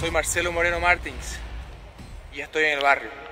Soy Marcelo Moreno Martins y estoy en el barrio.